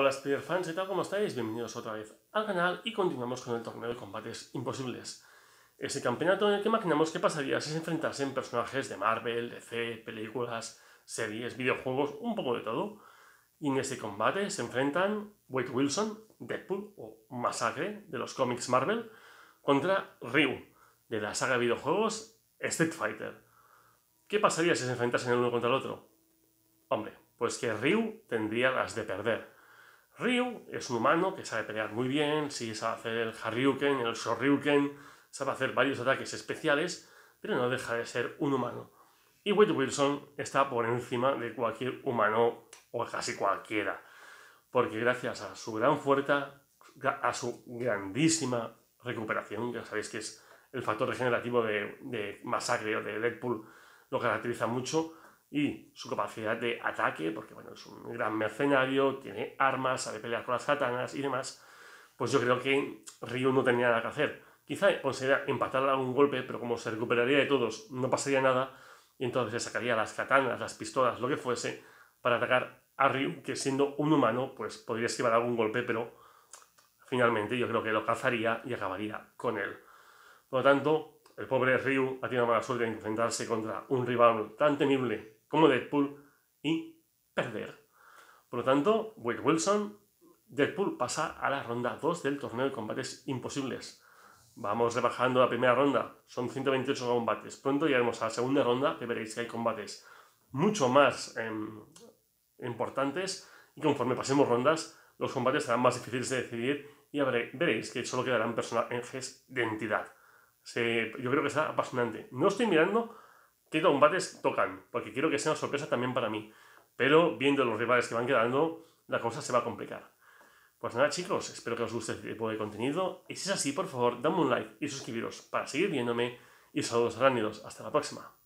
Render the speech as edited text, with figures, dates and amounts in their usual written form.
Hola Spider-Fans, ¿qué tal? ¿Cómo estáis? Bienvenidos otra vez al canal y continuamos con el torneo de combates imposibles. Ese campeonato en el que imaginamos que pasaría si se enfrentasen personajes de Marvel, DC, películas, series, videojuegos, un poco de todo. Y en ese combate se enfrentan Wade Wilson, Deadpool o Masacre de los cómics Marvel, contra Ryu de la saga de videojuegos Street Fighter. ¿Qué pasaría si se enfrentasen el uno contra el otro? Hombre, pues que Ryu tendría las de perder. Ryu es un humano que sabe pelear muy bien, sí sabe hacer el Haryuken, el Shoryuken, sabe hacer varios ataques especiales, pero no deja de ser un humano. Y Wade Wilson está por encima de cualquier humano, o casi cualquiera, porque gracias a su gran fuerza, a su grandísima recuperación, ya sabéis que es el factor regenerativo de Masacre o de Deadpool, lo caracteriza mucho, y su capacidad de ataque, porque bueno, es un gran mercenario, tiene armas, sabe pelear con las katanas y demás, pues yo creo que Ryu no tenía nada que hacer. Quizá conseguiría empatar algún golpe, pero como se recuperaría de todos, no pasaría nada, y entonces le sacaría las katanas, las pistolas, lo que fuese, para atacar a Ryu, que siendo un humano, pues podría esquivar algún golpe, pero finalmente yo creo que lo cazaría y acabaría con él. Por lo tanto, el pobre Ryu ha tenido mala suerte de enfrentarse contra un rival tan temible como Deadpool y perder. Por lo tanto, Wade Wilson, Deadpool pasa a la ronda 2 del torneo de combates imposibles. Vamos rebajando la primera ronda, son 128 combates. Pronto llegaremos a la segunda ronda, que veréis que hay combates mucho más importantes, y conforme pasemos rondas, los combates serán más difíciles de decidir y veréis que solo quedarán personajes de entidad. Yo creo que será apasionante. No estoy mirando qué combates tocan, porque quiero que sea una sorpresa también para mí. Pero viendo los rivales que van quedando, la cosa se va a complicar. Pues nada, chicos, espero que os guste este tipo de contenido. Y si es así, por favor, dame un like y suscribiros para seguir viéndome. Y saludos arácnidos. Hasta la próxima.